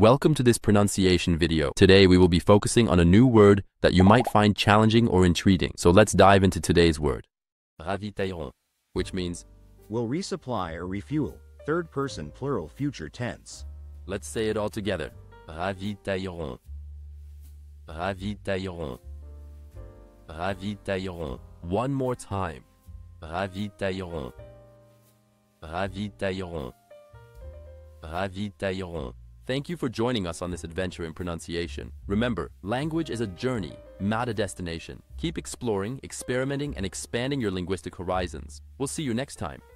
Welcome to this pronunciation video. Today we will be focusing on a new word that you might find challenging or intriguing. So let's dive into today's word. Ravitailleront, which means will resupply or refuel, third person plural future tense. Let's say it all together. Ravitailleront. Ravitailleront. Ravitailleront. One more time. Ravitailleront. Ravitailleront. Ravitailleront. Thank you for joining us on this adventure in pronunciation. Remember, language is a journey, not a destination. Keep exploring, experimenting, and expanding your linguistic horizons. We'll see you next time.